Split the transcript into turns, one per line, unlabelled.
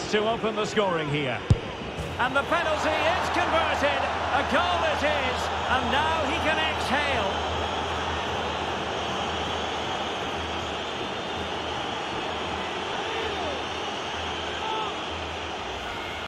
to open the scoring here. And the penalty is converted.